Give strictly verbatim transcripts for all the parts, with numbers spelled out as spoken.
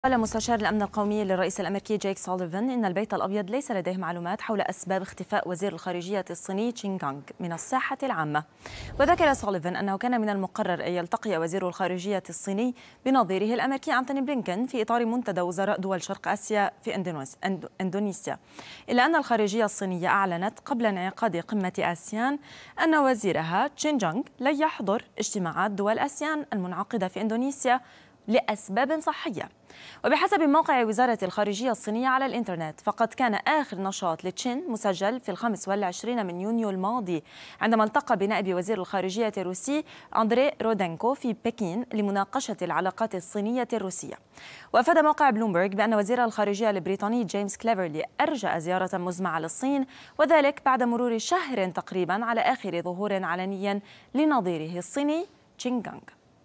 قال مستشار الأمن القومي للرئيس الأمريكي جيك سوليفان إن البيت الأبيض ليس لديه معلومات حول أسباب اختفاء وزير الخارجية الصيني تشين غانغ من الساحة العامة. وذكر سوليفان أنه كان من المقرر أن يلتقي وزير الخارجية الصيني بنظيره الأمريكي أنتوني بلينكن في إطار منتدى وزراء دول شرق آسيا في إندونيسيا، إلا أن الخارجية الصينية أعلنت قبل انعقاد قمة آسيان أن وزيرها تشين غانغ لن يحضر اجتماعات دول آسيان المنعقدة في إندونيسيا لأسباب صحية. وبحسب موقع وزارة الخارجية الصينية على الإنترنت، فقد كان آخر نشاط لتشين مسجل في الخامس والعشرين من يونيو الماضي عندما التقى بنائب وزير الخارجية الروسي أندري رودنكو في بكين لمناقشة العلاقات الصينية الروسية. وأفاد موقع بلومبرغ بأن وزير الخارجية البريطاني جيمس كليفرلي أرجأ زيارة مزمعة للصين، وذلك بعد مرور شهر تقريبا على آخر ظهور علني لنظيره الصيني تشين غانغ.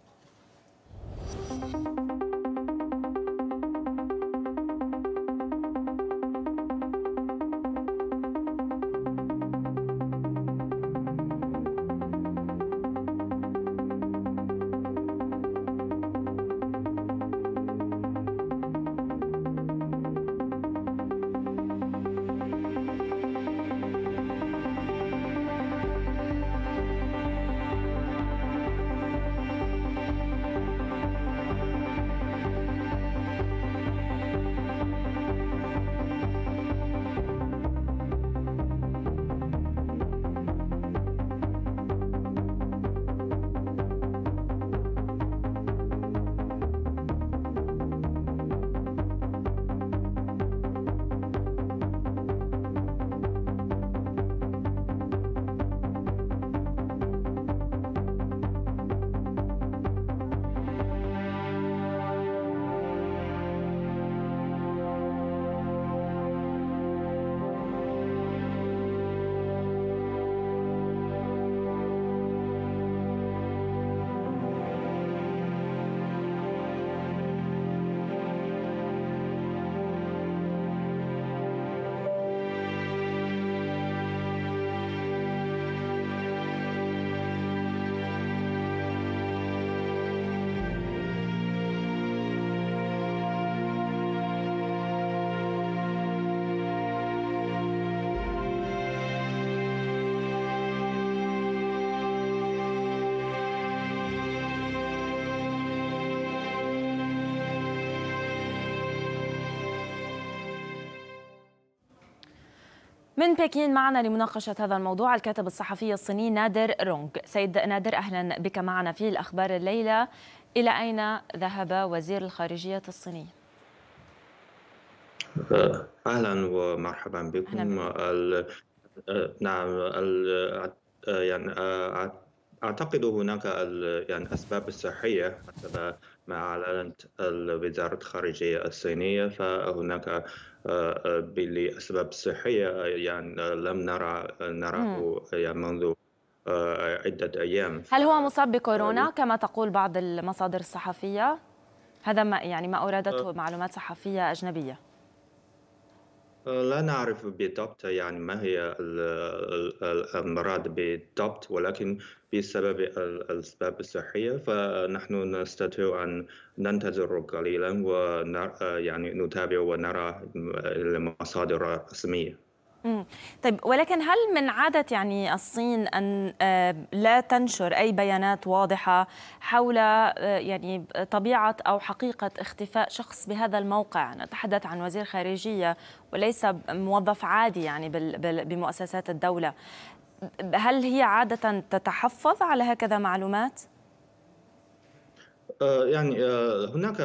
من بكين معنا لمناقشة هذا الموضوع الكاتب الصحفي الصيني نادر رونغ. سيد نادر، أهلا بك معنا في الأخبار الليلة. إلى أين ذهب وزير الخارجية الصيني؟ أهلا ومرحبا بكم. ال... نعم ال... يعني أعتقد هناك ال... يعني أسباب صحية حسب ما أعلنت وزارة الخارجية الصينية، فهناك لأسباب صحية يعني لم نرى نراه يعني منذ عدة أيام. هل هو مصاب بكورونا كما تقول بعض المصادر الصحفية؟ هذا ما يعني ما أوردته معلومات صحفية أجنبية. لا نعرف بالضبط يعني ما هي المرض بالضبط، ولكن بسبب الأسباب الصحية فنحن نستطيع أن ننتظر قليلا ويعني نتابع ونرى المصادر الرسمية. طيب، ولكن هل من عادة يعني الصين أن لا تنشر أي بيانات واضحة حول يعني طبيعة أو حقيقة اختفاء شخص بهذا الموقع؟ نتحدث عن وزير خارجية وليس موظف عادي يعني بمؤسسات الدولة. هل هي عادة تتحفظ على هكذا معلومات؟ يعني هناك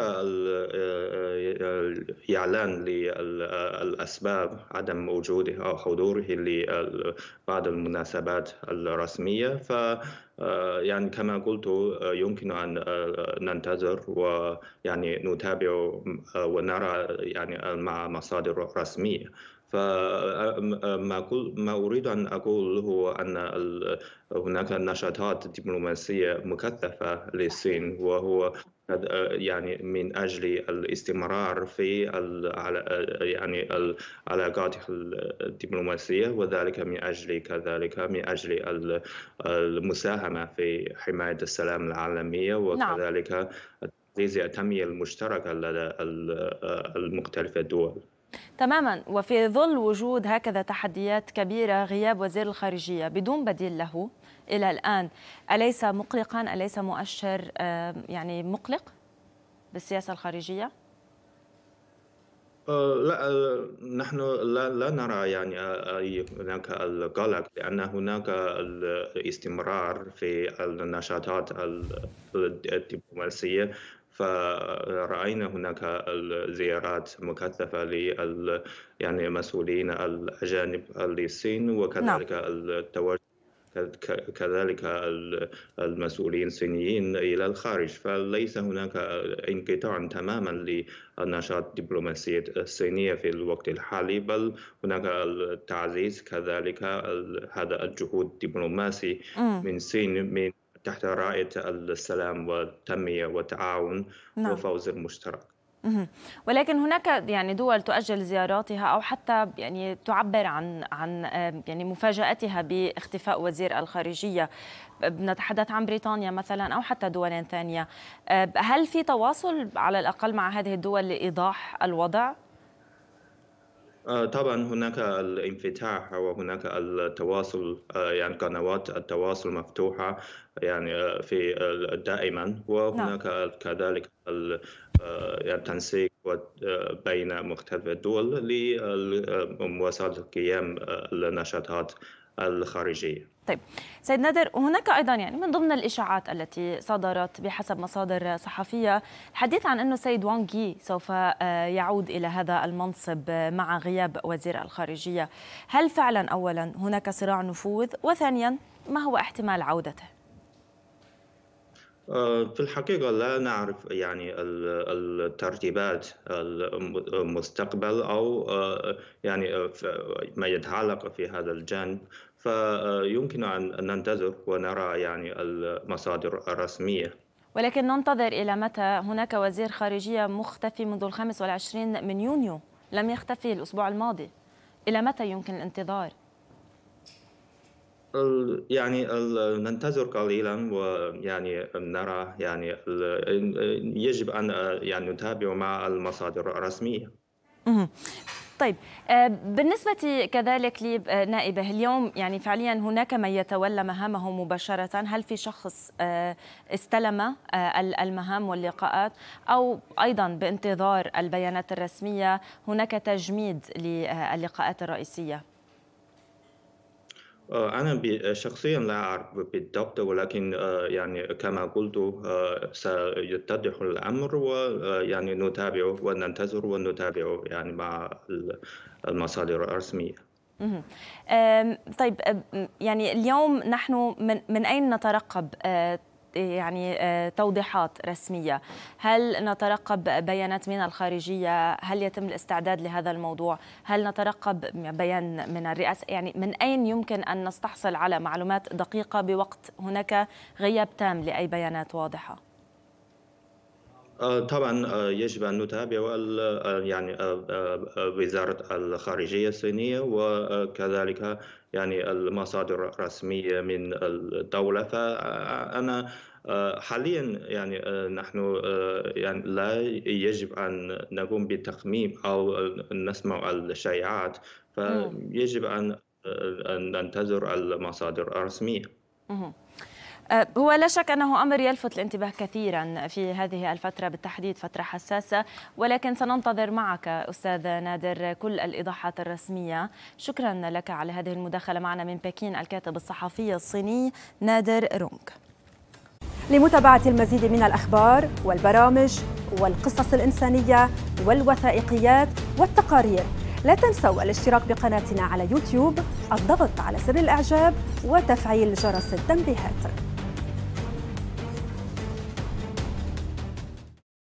إعلان للأسباب عدم وجوده أو حضوره لبعض المناسبات الرسمية، ف يعني كما قلت يمكن أن ننتظر ويعني نتابع ونرى يعني مع مصادر رسمية. فما ما أريد أن أقول هو أن هناك نشاطات دبلوماسية مكثفة للصين، وهو يعني من أجل الاستمرار في يعني العلاقات الدبلوماسية، وذلك من أجل كذلك من أجل المساهمة في حماية السلام العالمية، وكذلك تعزيز التنمية المشتركة لدى المختلف الدول. تماما. وفي ظل وجود هكذا تحديات كبيرة، غياب وزير الخارجية بدون بديل له إلى الآن أليس مقلقا؟ أليس مؤشر يعني مقلق بالسياسة الخارجية؟ لا، نحن لا, لا نرى يعني هناك القلق، لأن هناك الاستمرار في النشاطات الدبلوماسية. فرأينا هناك الزيارات مكثفة لل يعني المسؤولين الأجانب للصين، وكذلك نعم. التوجه كذلك المسؤولين الصينيين إلى الخارج. فليس هناك انقطاع تماما للنشاط الدبلوماسي الصينية في الوقت الحالي، بل هناك التعزيز كذلك هذا الجهود الدبلوماسي من الصين من تحت راية السلام والتنمية والتعاون نعم. وفوز المشترك. ولكن هناك يعني دول تؤجل زياراتها أو حتى يعني تعبر عن عن يعني مفاجأتها باختفاء وزير الخارجية. نتحدث عن بريطانيا مثلا أو حتى دول ثانية. هل في تواصل على الأقل مع هذه الدول لإيضاح الوضع؟ طبعا هناك الانفتاح وهناك التواصل، يعني قنوات التواصل مفتوحة يعني في دائما، وهناك نعم. كذلك التنسيق بين مختلف الدول لمواصلة قيام النشاطات الخارجية. طيب سيد نادر، هناك أيضا يعني من ضمن الإشاعات التي صدرت بحسب مصادر صحفية الحديث عن أنه سيد وانغ يي سوف يعود إلى هذا المنصب مع غياب وزير الخارجية. هل فعلا أولا هناك صراع نفوذ؟ وثانيا ما هو احتمال عودته؟ في الحقيقة لا نعرف يعني الترتيبات المستقبل أو يعني ما يتعلق في هذا الجانب، فيمكن أن ننتظر ونرى يعني المصادر الرسمية. ولكن ننتظر إلى متى؟ هناك وزير خارجية مختفي منذ الخامس والعشرين من يونيو، لم يختفي الأسبوع الماضي. إلى متى يمكن الانتظار؟ يعني ننتظر قليلا ويعني نرى، يعني يجب أن يعني نتابع مع المصادر الرسمية. طيب بالنسبة كذلك لنائبه اليوم، يعني فعليا هناك من يتولى مهامه مباشرة. هل في شخص استلم المهام واللقاءات، أو أيضا بانتظار البيانات الرسمية هناك تجميد للقاءات الرئيسية؟ أنا شخصيا لا أعرف بالضبط، ولكن يعني كما قلت سيتضح الأمر، ويعني نتابع وننتظر ونتابع يعني مع المصادر الرسمية. طيب يعني اليوم نحن من من أين نترقب يعني توضيحات رسمية؟ هل نترقب بيانات من الخارجية؟ هل يتم الاستعداد لهذا الموضوع؟ هل نترقب بيان من الرئاسة؟ يعني من أين يمكن أن نستحصل على معلومات دقيقة بوقت هناك غياب تام لأي بيانات واضحة؟ طبعا يجب أن نتابع يعني وزارة الخارجية الصينية، وكذلك يعني المصادر الرسمية من الدولة. فأنا حاليا يعني نحن يعني لا يجب أن نقوم بالتخمين أو نسمع الشائعات، فيجب أن ننتظر المصادر الرسمية. هو لا شك أنه أمر يلفت الانتباه كثيرا في هذه الفترة بالتحديد، فترة حساسة، ولكن سننتظر معك أستاذ نادر كل الإيضاحات الرسمية. شكرا لك على هذه المداخلة معنا من بكين الكاتب الصحفي الصيني نادر رونغ. لمتابعة المزيد من الأخبار والبرامج والقصص الإنسانية والوثائقيات والتقارير، لا تنسوا الاشتراك بقناتنا على يوتيوب، الضغط على زر الإعجاب وتفعيل جرس التنبيهات.